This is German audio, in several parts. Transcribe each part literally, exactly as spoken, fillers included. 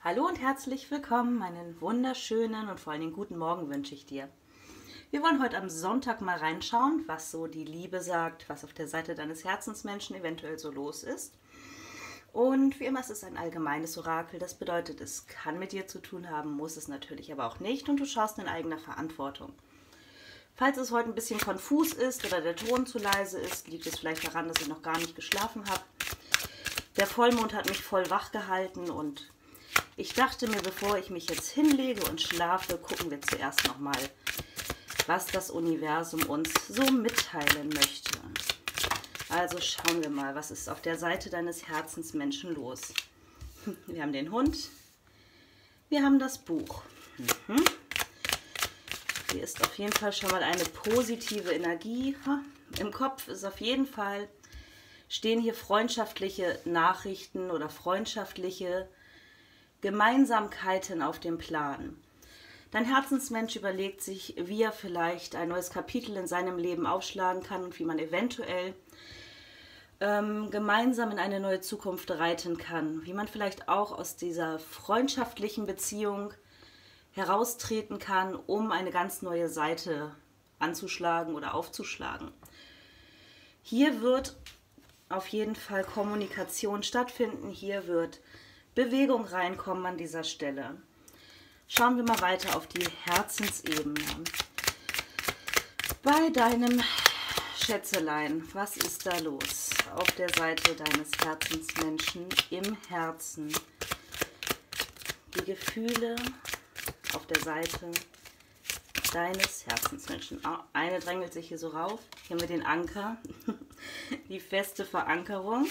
Hallo und herzlich willkommen, einen wunderschönen und vor allen Dingen guten Morgen wünsche ich dir. Wir wollen heute am Sonntag mal reinschauen, was so die Liebe sagt, was auf der Seite deines Herzensmenschen eventuell so los ist. Und wie immer ist es ein allgemeines Orakel, das bedeutet, es kann mit dir zu tun haben, muss es natürlich aber auch nicht und du schaust in eigener Verantwortung. Falls es heute ein bisschen konfus ist oder der Ton zu leise ist, liegt es vielleicht daran, dass ich noch gar nicht geschlafen habe. Der Vollmond hat mich voll wach gehalten und ich dachte mir, bevor ich mich jetzt hinlege und schlafe, gucken wir zuerst nochmal, was das Universum uns so mitteilen möchte. Also schauen wir mal, was ist auf der Seite deines Herzensmenschen los. Wir haben den Hund, wir haben das Buch. Mhm. Hier ist auf jeden Fall schon mal eine positive Energie. Im Kopf ist auf jeden Fall, stehen hier freundschaftliche Nachrichten oder freundschaftliche Gemeinsamkeiten auf dem Plan. Dein Herzensmensch überlegt sich, wie er vielleicht ein neues Kapitel in seinem Leben aufschlagen kann und wie man eventuell ähm, gemeinsam in eine neue Zukunft reiten kann. Wie man vielleicht auch aus dieser freundschaftlichen Beziehung heraustreten kann, um eine ganz neue Seite anzuschlagen oder aufzuschlagen. Hier wird auf jeden Fall Kommunikation stattfinden. Hier wird Bewegung reinkommen an dieser Stelle. Schauen wir mal weiter auf die Herzensebene. Bei deinem Schätzelein, was ist da los auf der Seite deines Herzensmenschen im Herzen? Die Gefühle auf der Seite deines Herzensmenschen. Oh, eine drängelt sich hier so rauf. Hier haben wir den Anker, die feste Verankerung.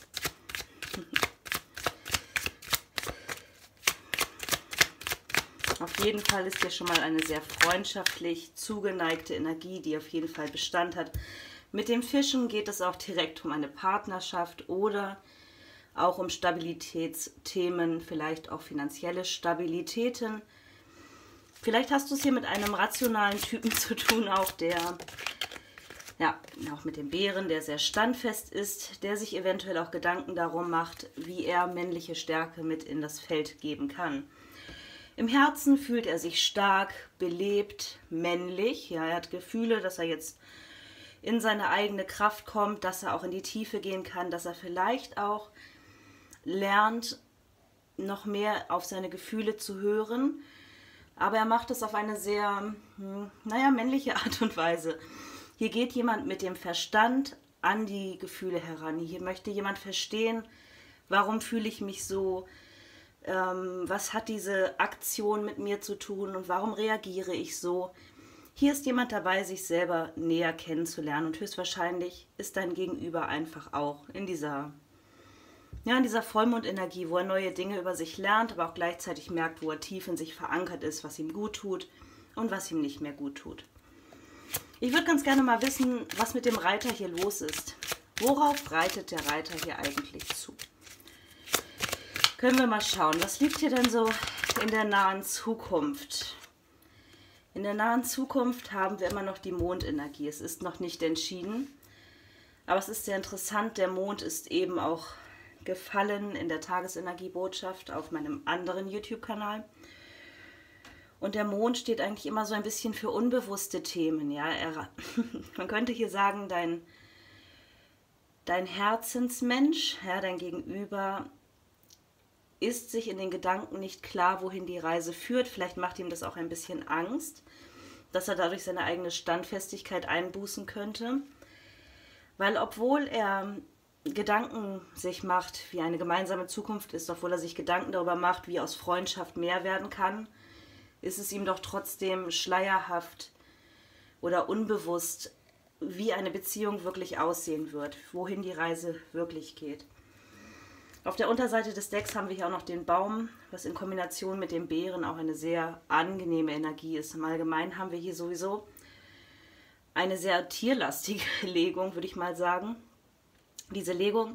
Auf jeden Fall ist hier schon mal eine sehr freundschaftlich zugeneigte Energie, die auf jeden Fall Bestand hat. Mit dem Fischen geht es auch direkt um eine Partnerschaft oder auch um Stabilitätsthemen, vielleicht auch finanzielle Stabilitäten. Vielleicht hast du es hier mit einem rationalen Typen zu tun, auch der, ja, auch mit dem Bären, der sehr standfest ist, der sich eventuell auch Gedanken darum macht, wie er männliche Stärke mit in das Feld geben kann. Im Herzen fühlt er sich stark, belebt, männlich. Ja, er hat Gefühle, dass er jetzt in seine eigene Kraft kommt, dass er auch in die Tiefe gehen kann, dass er vielleicht auch lernt, noch mehr auf seine Gefühle zu hören. Aber er macht es auf eine sehr, hm, naja, männliche Art und Weise. Hier geht jemand mit dem Verstand an die Gefühle heran. Hier möchte jemand verstehen, warum fühle ich mich so, ähm, was hat diese Aktion mit mir zu tun und warum reagiere ich so. Hier ist jemand dabei, sich selber näher kennenzulernen und höchstwahrscheinlich ist dein Gegenüber einfach auch in dieser, ja, in dieser Vollmondenergie, wo er neue Dinge über sich lernt, aber auch gleichzeitig merkt, wo er tief in sich verankert ist, was ihm gut tut und was ihm nicht mehr gut tut. Ich würde ganz gerne mal wissen, was mit dem Reiter hier los ist. Worauf reitet der Reiter hier eigentlich zu? Können wir mal schauen, was liegt hier denn so in der nahen Zukunft? In der nahen Zukunft haben wir immer noch die Mondenergie. Es ist noch nicht entschieden, aber es ist sehr interessant. Der Mond ist eben auch gefallen in der Tagesenergiebotschaft auf meinem anderen YouTube-Kanal. Und der Mond steht eigentlich immer so ein bisschen für unbewusste Themen. Ja, er, man könnte hier sagen, dein, dein Herzensmensch, ja, dein Gegenüber, ist sich in den Gedanken nicht klar, wohin die Reise führt. Vielleicht macht ihm das auch ein bisschen Angst, dass er dadurch seine eigene Standfestigkeit einbußen könnte. Weil obwohl er Gedanken sich macht, wie eine gemeinsame Zukunft ist, obwohl er sich Gedanken darüber macht, wie aus Freundschaft mehr werden kann, ist es ihm doch trotzdem schleierhaft oder unbewusst, wie eine Beziehung wirklich aussehen wird, wohin die Reise wirklich geht. Auf der Unterseite des Decks haben wir hier auch noch den Baum, was in Kombination mit dem Bären auch eine sehr angenehme Energie ist. Im Allgemeinen haben wir hier sowieso eine sehr tierlastige Legung, würde ich mal sagen. Diese Legung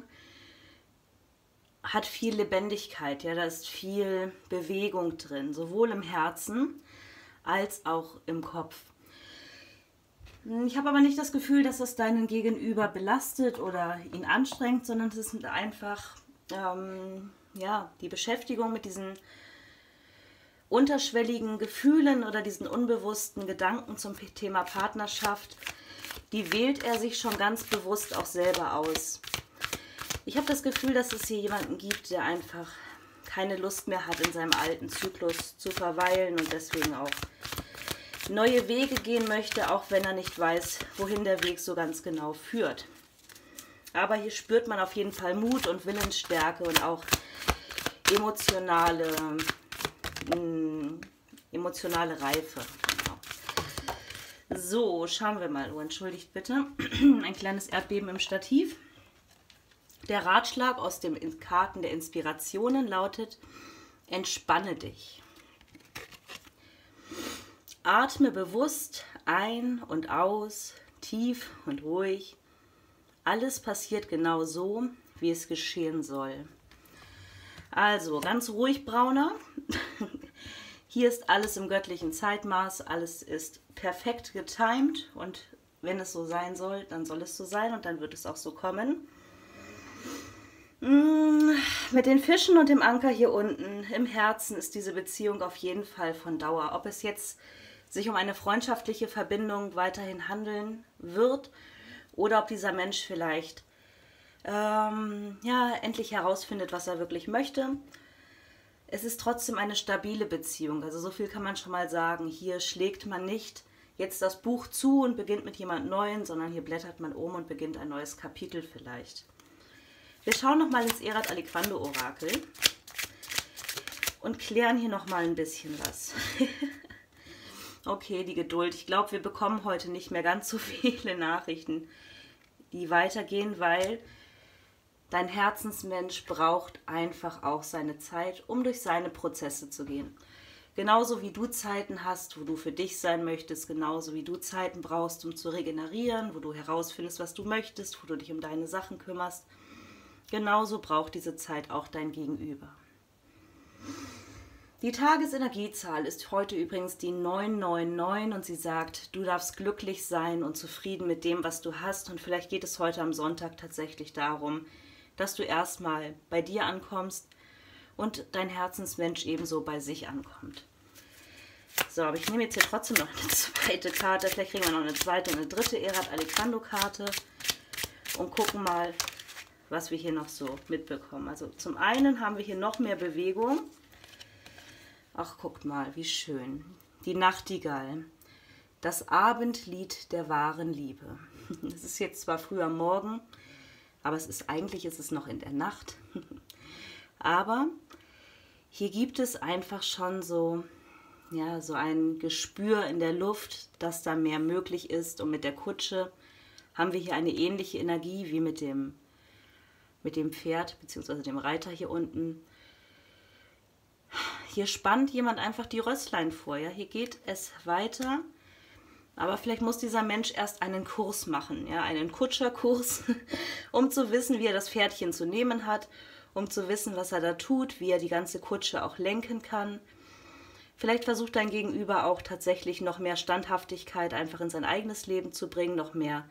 hat viel Lebendigkeit, ja, da ist viel Bewegung drin, sowohl im Herzen als auch im Kopf. Ich habe aber nicht das Gefühl, dass es deinen Gegenüber belastet oder ihn anstrengt, sondern es sind einfach ähm, ja, die Beschäftigung mit diesen unterschwelligen Gefühlen oder diesen unbewussten Gedanken zum Thema Partnerschaft, die wählt er sich schon ganz bewusst auch selber aus. Ich habe das Gefühl, dass es hier jemanden gibt, der einfach keine Lust mehr hat, in seinem alten Zyklus zu verweilen und deswegen auch neue Wege gehen möchte, auch wenn er nicht weiß, wohin der Weg so ganz genau führt. Aber hier spürt man auf jeden Fall Mut und Willensstärke und auch emotionale, mh, emotionale Reife. Genau. So, schauen wir mal. Oh, entschuldigt bitte. Ein kleines Erdbeben im Stativ. Der Ratschlag aus den Karten der Inspirationen lautet: Entspanne dich. Atme bewusst ein und aus, tief und ruhig. Alles passiert genau so, wie es geschehen soll. Also, ganz ruhig, Brauner. Hier ist alles im göttlichen Zeitmaß, alles ist perfekt getimed und wenn es so sein soll, dann soll es so sein und dann wird es auch so kommen. Mit den Fischen und dem Anker hier unten im Herzen ist diese Beziehung auf jeden Fall von Dauer. Ob es jetzt sich um eine freundschaftliche Verbindung weiterhin handeln wird oder ob dieser Mensch vielleicht ähm, ja, endlich herausfindet, was er wirklich möchte. Es ist trotzdem eine stabile Beziehung. Also so viel kann man schon mal sagen. Hier schlägt man nicht jetzt das Buch zu und beginnt mit jemand Neuen, sondern hier blättert man um und beginnt ein neues Kapitel vielleicht. Wir schauen nochmal ins Erat Aliquando Orakel und klären hier nochmal ein bisschen was. Okay, die Geduld. Ich glaube, wir bekommen heute nicht mehr ganz so viele Nachrichten, die weitergehen, weil dein Herzensmensch braucht einfach auch seine Zeit, um durch seine Prozesse zu gehen. Genauso wie du Zeiten hast, wo du für dich sein möchtest, genauso wie du Zeiten brauchst, um zu regenerieren, wo du herausfindest, was du möchtest, wo du dich um deine Sachen kümmerst. Genauso braucht diese Zeit auch dein Gegenüber. Die Tagesenergiezahl ist heute übrigens die neun neun neun und sie sagt, du darfst glücklich sein und zufrieden mit dem, was du hast. Und vielleicht geht es heute am Sonntag tatsächlich darum, dass du erstmal bei dir ankommst und dein Herzensmensch ebenso bei sich ankommt. So, aber ich nehme jetzt hier trotzdem noch eine zweite Karte. Vielleicht kriegen wir noch eine zweite und eine dritte Erat Aliquando Karte und gucken mal, was wir hier noch so mitbekommen. Also zum einen haben wir hier noch mehr Bewegung. Ach, guckt mal, wie schön. Die Nachtigall. Das Abendlied der wahren Liebe. Es ist jetzt zwar früh am Morgen, aber es ist eigentlich ist es noch in der Nacht. Aber hier gibt es einfach schon so, ja, so ein Gespür in der Luft, dass da mehr möglich ist. Und mit der Kutsche haben wir hier eine ähnliche Energie wie mit dem, mit dem Pferd bzw. dem Reiter hier unten. Hier spannt jemand einfach die Rösslein vor. Ja? Hier geht es weiter. Aber vielleicht muss dieser Mensch erst einen Kurs machen, ja, einen Kutscherkurs, um zu wissen, wie er das Pferdchen zu nehmen hat, um zu wissen, was er da tut, wie er die ganze Kutsche auch lenken kann. Vielleicht versucht dein Gegenüber auch tatsächlich noch mehr Standhaftigkeit einfach in sein eigenes Leben zu bringen, noch mehr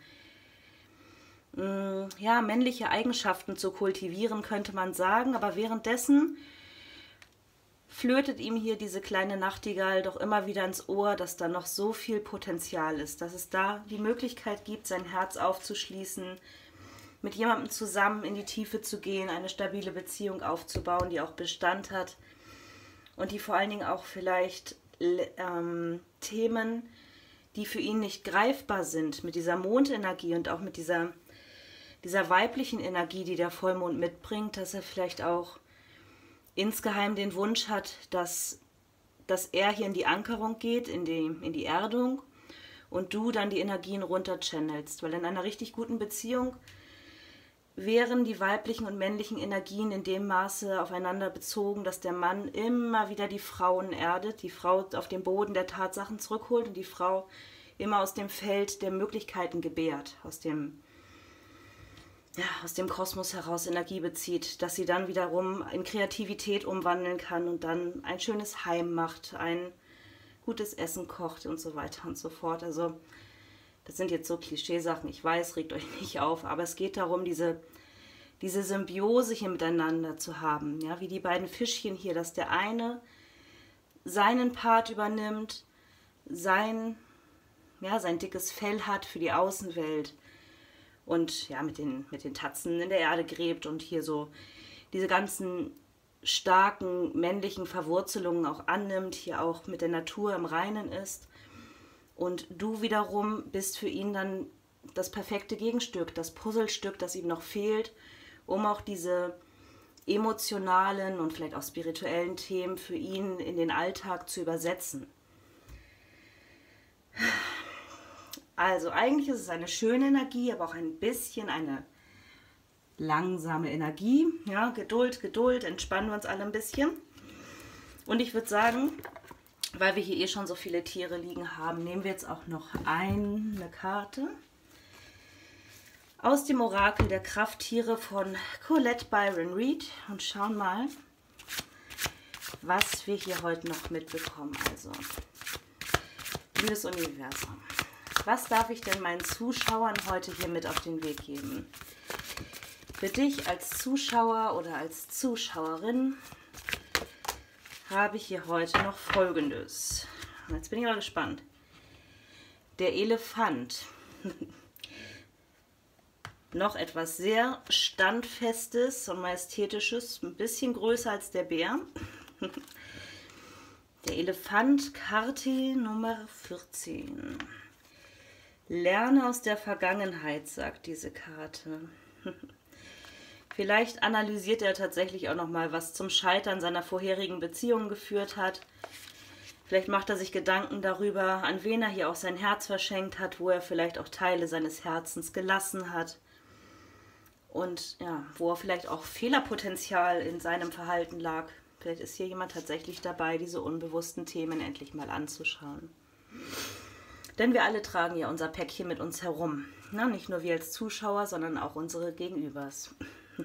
mh, ja, männliche Eigenschaften zu kultivieren, könnte man sagen. Aber währenddessen flötet ihm hier diese kleine Nachtigall doch immer wieder ins Ohr, dass da noch so viel Potenzial ist, dass es da die Möglichkeit gibt, sein Herz aufzuschließen, mit jemandem zusammen in die Tiefe zu gehen, eine stabile Beziehung aufzubauen, die auch Bestand hat und die vor allen Dingen auch vielleicht ähm, Themen, die für ihn nicht greifbar sind, mit dieser Mondenergie und auch mit dieser, dieser weiblichen Energie, die der Vollmond mitbringt, dass er vielleicht auch insgeheim den Wunsch hat, dass, dass er hier in die Ankerung geht, in die, in die Erdung und du dann die Energien runter channelst. Weil in einer richtig guten Beziehung wären die weiblichen und männlichen Energien in dem Maße aufeinander bezogen, dass der Mann immer wieder die Frauen erdet, die Frau auf den Boden der Tatsachen zurückholt und die Frau immer aus dem Feld der Möglichkeiten gebärt, aus dem ja, aus dem Kosmos heraus Energie bezieht, dass sie dann wiederum in Kreativität umwandeln kann und dann ein schönes Heim macht, ein gutes Essen kocht und so weiter und so fort. Also das sind jetzt so Klischeesachen, ich weiß, regt euch nicht auf, aber es geht darum, diese, diese Symbiose hier miteinander zu haben, ja, wie die beiden Fischchen hier, dass der eine seinen Part übernimmt, sein, ja, sein dickes Fell hat für die Außenwelt und ja, mit den, mit den Tatzen in der Erde gräbt und hier so diese ganzen starken männlichen Verwurzelungen auch annimmt, hier auch mit der Natur im Reinen ist. Und du wiederum bist für ihn dann das perfekte Gegenstück, das Puzzlestück, das ihm noch fehlt, um auch diese emotionalen und vielleicht auch spirituellen Themen für ihn in den Alltag zu übersetzen. Also eigentlich ist es eine schöne Energie, aber auch ein bisschen eine langsame Energie. Ja, Geduld, Geduld, entspannen wir uns alle ein bisschen. Und ich würde sagen, weil wir hier eh schon so viele Tiere liegen haben, nehmen wir jetzt auch noch eine Karte aus dem Orakel der Krafttiere von Colette Byron Reed und schauen mal, was wir hier heute noch mitbekommen. Also, liebes Universum, was darf ich denn meinen Zuschauern heute hier mit auf den Weg geben? Für dich als Zuschauer oder als Zuschauerin habe ich hier heute noch Folgendes. Jetzt bin ich mal gespannt. Der Elefant. Noch etwas sehr Standfestes und Majestätisches, ein bisschen größer als der Bär. Der Elefant, Karte Nummer vierzehn. Lerne aus der Vergangenheit, sagt diese Karte. Vielleicht analysiert er tatsächlich auch nochmal, was zum Scheitern seiner vorherigen Beziehungen geführt hat. Vielleicht macht er sich Gedanken darüber, an wen er hier auch sein Herz verschenkt hat, wo er vielleicht auch Teile seines Herzens gelassen hat. Und ja, wo er vielleicht auch Fehlerpotenzial in seinem Verhalten lag. Vielleicht ist hier jemand tatsächlich dabei, diese unbewussten Themen endlich mal anzuschauen. Denn wir alle tragen ja unser Päckchen mit uns herum. Na, nicht nur wir als Zuschauer, sondern auch unsere Gegenübers.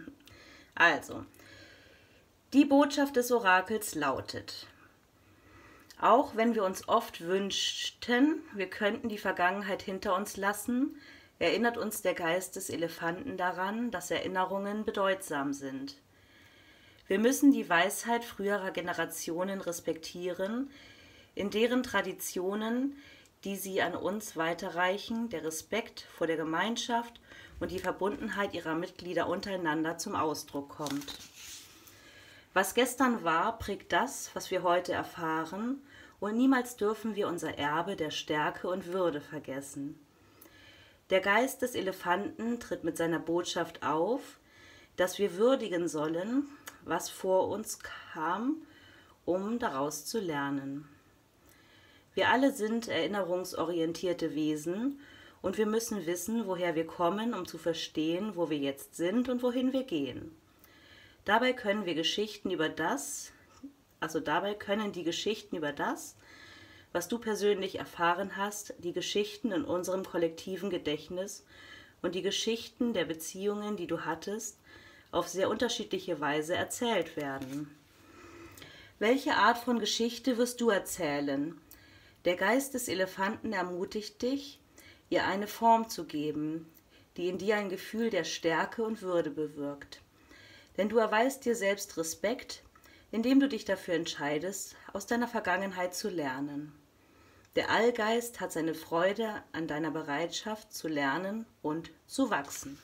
Also, die Botschaft des Orakels lautet: Auch wenn wir uns oft wünschten, wir könnten die Vergangenheit hinter uns lassen, erinnert uns der Geist des Elefanten daran, dass Erinnerungen bedeutsam sind. Wir müssen die Weisheit früherer Generationen respektieren, in deren Traditionen, die sie an uns weiterreichen, der Respekt vor der Gemeinschaft und die Verbundenheit ihrer Mitglieder untereinander zum Ausdruck kommt. Was gestern war, prägt das, was wir heute erfahren, und niemals dürfen wir unser Erbe der Stärke und Würde vergessen. Der Geist des Elefanten tritt mit seiner Botschaft auf, dass wir würdigen sollen, was vor uns kam, um daraus zu lernen. Wir alle sind erinnerungsorientierte Wesen und wir müssen wissen, woher wir kommen, um zu verstehen, wo wir jetzt sind und wohin wir gehen. Dabei können wir Geschichten über das, also dabei können die Geschichten über das, was du persönlich erfahren hast, die Geschichten in unserem kollektiven Gedächtnis und die Geschichten der Beziehungen, die du hattest, auf sehr unterschiedliche Weise erzählt werden. Welche Art von Geschichte wirst du erzählen? Der Geist des Elefanten ermutigt dich, ihr eine Form zu geben, die in dir ein Gefühl der Stärke und Würde bewirkt. Denn du erweist dir selbst Respekt, indem du dich dafür entscheidest, aus deiner Vergangenheit zu lernen. Der Allgeist hat seine Freude an deiner Bereitschaft zu lernen und zu wachsen.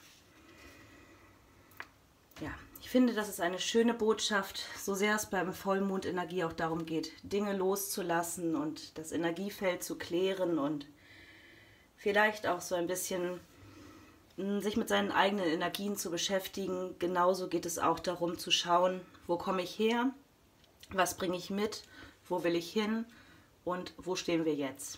Ja, ich finde, das ist eine schöne Botschaft, so sehr es beim Vollmondenergie auch darum geht, Dinge loszulassen und das Energiefeld zu klären und vielleicht auch so ein bisschen sich mit seinen eigenen Energien zu beschäftigen. Genauso geht es auch darum zu schauen, wo komme ich her, was bringe ich mit, wo will ich hin und wo stehen wir jetzt.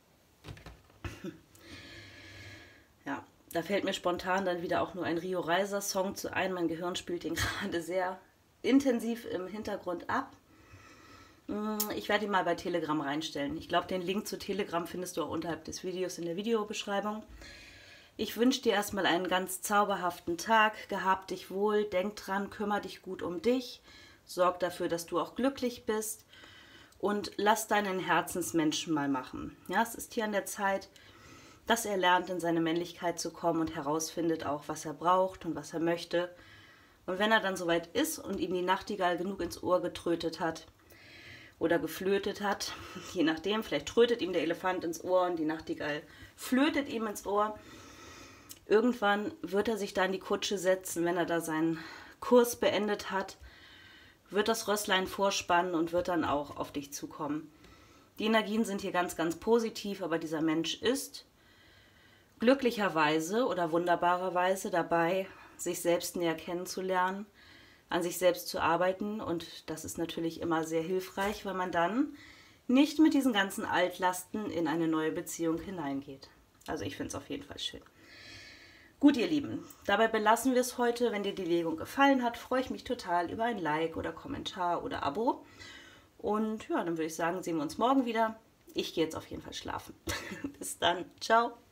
Ja, da fällt mir spontan dann wieder auch nur ein Rio Reiser Song zu ein. Mein Gehirn spielt den gerade sehr intensiv im Hintergrund ab. Ich werde ihn mal bei Telegram reinstellen. Ich glaube, den Link zu Telegram findest du auch unterhalb des Videos in der Videobeschreibung. Ich wünsche dir erstmal einen ganz zauberhaften Tag. Gehab dich wohl, denk dran, kümmere dich gut um dich. Sorg dafür, dass du auch glücklich bist. Und lass deinen Herzensmenschen mal machen. Ja, es ist hier an der Zeit, dass er lernt, in seine Männlichkeit zu kommen und herausfindet auch, was er braucht und was er möchte. Und wenn er dann soweit ist und ihm die Nachtigall genug ins Ohr getrötet hat oder geflötet hat, je nachdem, vielleicht trötet ihm der Elefant ins Ohr und die Nachtigall flötet ihm ins Ohr, irgendwann wird er sich da in die Kutsche setzen, wenn er da seinen Kurs beendet hat, wird das Rösslein vorspannen und wird dann auch auf dich zukommen. Die Energien sind hier ganz, ganz positiv, aber dieser Mensch ist glücklicherweise oder wunderbarerweise dabei, sich selbst näher kennenzulernen, an sich selbst zu arbeiten, und das ist natürlich immer sehr hilfreich, weil man dann nicht mit diesen ganzen Altlasten in eine neue Beziehung hineingeht. Also ich finde es auf jeden Fall schön. Gut, ihr Lieben, dabei belassen wir es heute. Wenn dir die Legung gefallen hat, freue ich mich total über ein Like oder Kommentar oder Abo. Und ja, dann würde ich sagen, sehen wir uns morgen wieder. Ich gehe jetzt auf jeden Fall schlafen. Bis dann. Ciao.